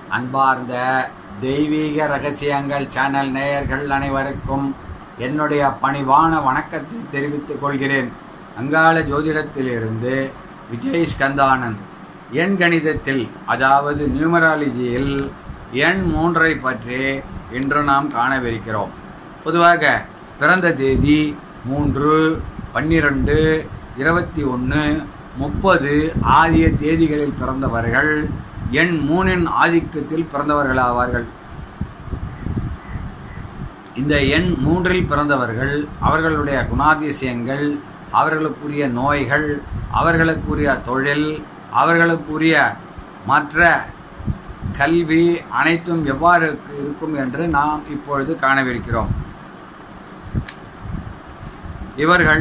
அன்பார்ந்த தெய்வீக ரகசியங்கள் சேனல் நேயர்கள் அனைவருக்கும் என்னுடைய பணிவான வணக்கத்தை தெரிவித்துக் கொள்கிறேன். அங்காள ஜோதிடத்திலிருந்து விஜய் ஸ்கந்தானந்த். எண் கணிதத்தில், அதாவது நியூமராலஜியில் எண் 3ஐ பற்றி இன்று நாம் காணவிருக்கிறோம். பொதுவாக பிறந்த தேதி 3, 12, 21, 30 ஆகிய தேதிகளில் பிறந்தவர்கள் எண் 3இன் ஆதிக்கத்தில் பிறந்தவர்களாவார்கள். இந்த எண் 3இல் பிறந்தவர்கள் அவர்களுடைய குணாதிசயங்கள், அவர்களுக்குரிய நோய்கள், அவர்களுக்குரிய தொழில், அவர்களுக்குரிய மற்ற கல்வி அனைத்தும் எவ்வாறு இருக்கும் என்று நாம் இப்பொழுது காணவிருக்கிறோம். இவர்கள்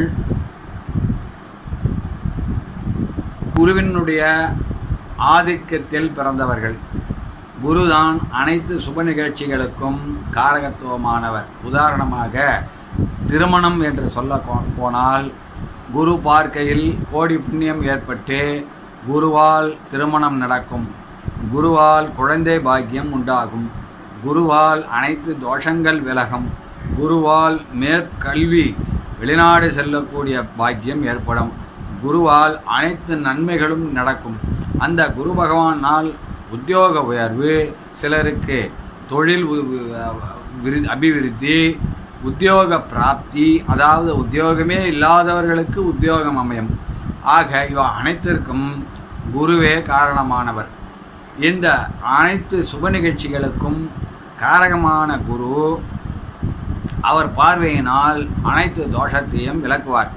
குருவினுடைய ஆதிக்கத்தில் பிறந்தவர்கள். குருதான் அனைத்து சுப நிகழ்ச்சிகளுக்கும் காரகத்துவமானவர். உதாரணமாக திருமணம் என்று சொல்ல போனால், குரு பார்க்கையில் கோடி புண்ணியம் ஏற்பட்டு குருவால் திருமணம் நடக்கும், குருவால் குழந்தை பாக்கியம் உண்டாகும், குருவால் அனைத்து தோஷங்கள் விலகும், குருவால் மேற்கல்வி வெளிநாடு செல்லக்கூடிய பாக்கியம் ஏற்படும், குருவால் அனைத்து நன்மைகளும் நடக்கும். அந்த குரு பகவானால் உத்தியோக உயர்வு, சிலருக்கு தொழில் அபிவிருத்தி, உத்தியோக பிராப்தி, அதாவது உத்தியோகமே இல்லாதவர்களுக்கு உத்தியோகம் அமையும். ஆக இவ அனைத்திற்கும் குருவே காரணமானவர். இந்த அனைத்து சுப நிகழ்ச்சிகளுக்கும் காரகமான குரு அவர் பார்வையினால் அனைத்து தோஷத்தையும் விலக்குவார்.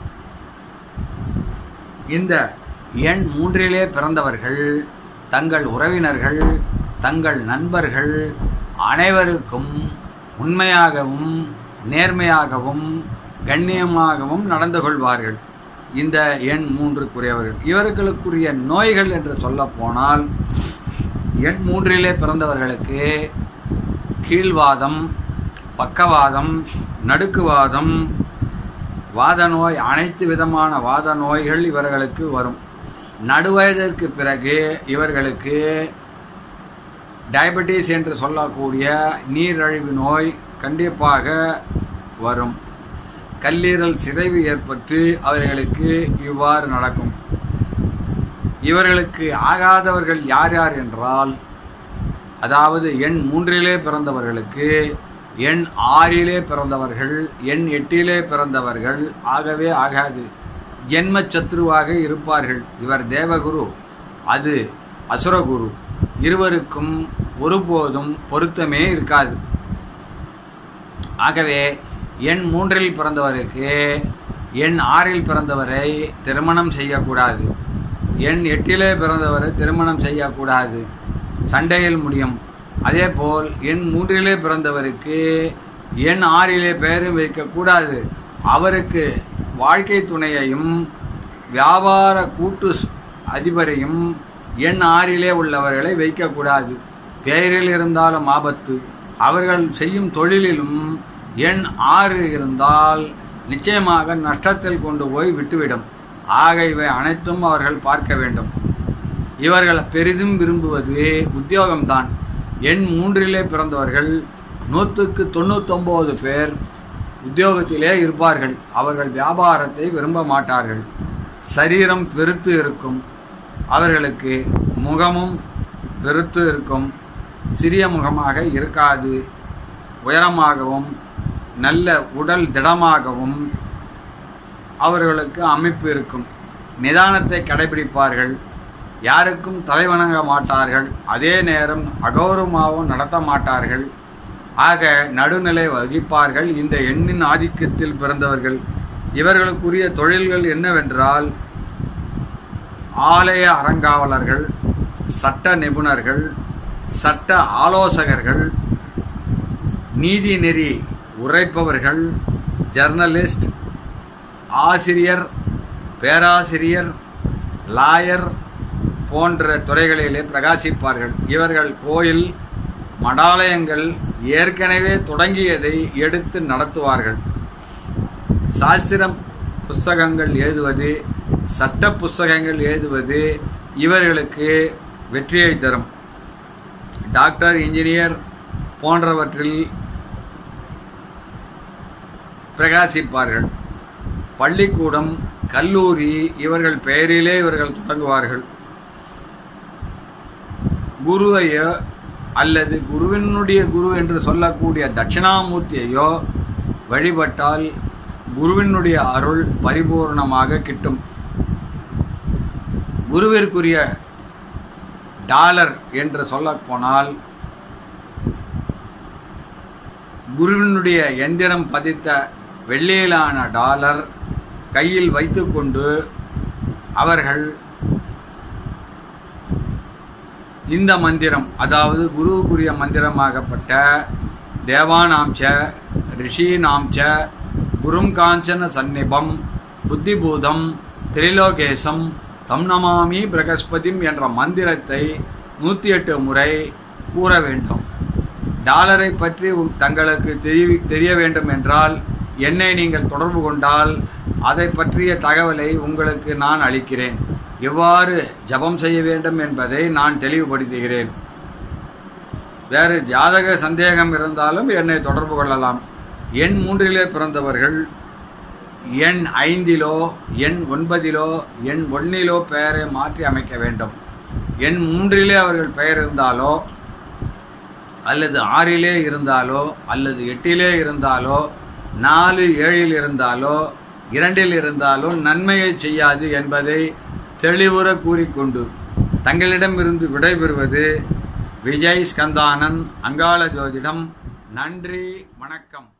இந்த எண் 3இலே பிறந்தவர்கள் தங்கள் உறவினர்கள், தங்கள் நண்பர்கள் அனைவருக்கும் உண்மையாகவும் நேர்மையாகவும் கண்ணியமாகவும் நடந்து கொள்வார்கள். இந்த எண் 3க்குரியவர்கள். இவர்களுக்குரிய நோய்கள் என்று சொல்ல போனால், எண் 3இலே பிறந்தவர்களுக்கு கீழ்வாதம், பக்கவாதம், நடுக்குவாதம், வாத நோய், அனைத்து விதமான வாத நோய்கள் இவர்களுக்கு வரும். நடுவயதிற்கு பிறகு இவர்களுக்கு டயபெட்டிஸ் என்று சொல்லக்கூடிய நீரிழிவு நோய் கண்டிப்பாக வரும். கல்லீரல் சிதைவு ஏற்பட்டு அவர்களுக்கு இவ்வாறு நடக்கும். இவர்களுக்கு ஆகாதவர்கள் யார் யார் என்றால், அதாவது எண் 3இலே பிறந்தவர்களுக்கு, எண் 6இலே பிறந்தவர்கள், எண் 8இலே பிறந்தவர்கள் ஆகவே ஆகாது. ஜென்ம சத்ருவாக இருப்பார்கள். இவர் தேவகுரு, அது அசுரகுரு. இருவருக்கும் ஒருபோதும் பொருத்தமே இருக்காது. ஆகவே எண் 3இல் பிறந்தவருக்கு எண் 6இல் பிறந்தவரை திருமணம் செய்யக்கூடாது. எண் 8இலே பிறந்தவரை திருமணம் செய்யக்கூடாது, சண்டையில் முடியும். அதேபோல் எண் 3இலே பிறந்தவருக்கு எண் 6இலே பெயரும் வைக்கக்கூடாது. அவருக்கு வாழ்க்கை துணையையும் வியாபார கூட்டு அதிபரையும் எண் 6இலே உள்ளவர்களை வைக்கக்கூடாது. பெயரில் இருந்தாலும் ஆபத்து. அவர்கள் செய்யும் தொழிலிலும் எண் 6 இருந்தால் நிச்சயமாக நஷ்டத்தில் கொண்டு போய் விட்டுவிடும். ஆக இவை அனைத்தும் அவர்கள் பார்க்க வேண்டும். இவர்கள் பெரிதும் விரும்புவது உத்தியோகம்தான். எண் 3இலே பிறந்தவர்கள் 100க்கு 99 பேர் உத்தியோகத்திலே இருப்பார்கள். அவர்கள் வியாபாரத்தை விரும்ப மாட்டார்கள். சரீரம் பெருத்து இருக்கும். அவர்களுக்கு முகமும் பெருத்து இருக்கும். சிறிய முகமாக இருக்காது. உயரமாகவும் நல்ல உடல் திடமாகவும் அவர்களுக்கு அமைப்பு இருக்கும். நிதானத்தை கடைபிடிப்பார்கள். யாருக்கும் தலைவணங்க மாட்டார்கள். அதே நேரம் அகௌரவமாகவும் நடத்த மாட்டார்கள். ஆக நடுநிலை வகிப்பார்கள் இந்த எண்ணின் ஆதிக்கத்தில் பிறந்தவர்கள். இவர்களுக்குரிய தொழில்கள் என்னவென்றால், ஆலய அறங்காவலர்கள், சட்ட நிபுணர்கள், சட்ட ஆலோசகர்கள், நீதி நெறி உரைப்பவர்கள், ஜர்னலிஸ்ட், ஆசிரியர், பேராசிரியர், லாயர் போன்ற துறைகளிலே பிரகாசிப்பார்கள். இவர்கள் கோயில், மடாலயங்கள் ஏற்கனவே தொடங்கியதை எடுத்து நடத்துவார்கள். சாஸ்திரம் புஸ்தகங்கள் எழுதுவது, சட்ட புஸ்தகங்கள் எழுதுவது இவர்களுக்கு வெற்றியை தரும். டாக்டர், இன்ஜினியர் போன்றவற்றில் பிரகாசிப்பார்கள். பள்ளிக்கூடம், கல்லூரி இவர்கள் பெயரிலே இவர்கள் தொடங்குவார்கள். குருவையோ அல்லது குருவினுடைய குரு என்று சொல்லக்கூடிய தட்சிணாமூர்த்தியையோ வழிபட்டால் குருவினுடைய அருள் பரிபூர்ணமாக கிட்டும். குருவிற்குரிய டாலர் என்று சொல்லப்போனால் குருவினுடைய எந்திரம் பதித்த வெள்ளியிலான டாலர் கையில் வைத்துக்கொண்டு அவர்கள் இந்த மந்திரம், அதாவது குருவுக்குரிய மந்திரமாகப்பட்ட தேவானாம்ச ரிஷீனாம்ச குரும் காஞ்சன சந்நிபம் புத்திபூதம் திரிலோகேசம் தம் நமாமி பிரகஸ்பதிம் என்ற மந்திரத்தை 108 முறை கூற வேண்டும். டாலரை பற்றி தங்களுக்கு தெரிய வேண்டும் என்றால் என்னை நீங்கள் தொடர்பு கொண்டால் அதை பற்றிய தகவலை உங்களுக்கு நான் அளிக்கிறேன். எவ்வாறு ஜபம் செய்ய வேண்டும் என்பதை நான் தெளிவுபடுத்துகிறேன். வேறு ஜாதக சந்தேகம் இருந்தாலும் என்னை தொடர்பு கொள்ளலாம். எண் 3 பிறந்தவர்கள் எண் 5, எண் 9, எண் 1 பெயரை மாற்றி அமைக்க வேண்டும். எண் 3 அவர்கள் பெயர் இருந்தாலோ அல்லது 6 இருந்தாலோ அல்லது 8 இருந்தாலோ 4, 7 இருந்தாலோ 2 இருந்தாலோ நன்மையை செய்யாது என்பதை தெளிவுற கூறிக்கொண்டு தங்களிடமிருந்து விடைபெறுவது விஜய் ஸ்கந்தானன், அங்காள ஜோதிடம். நன்றி, வணக்கம்.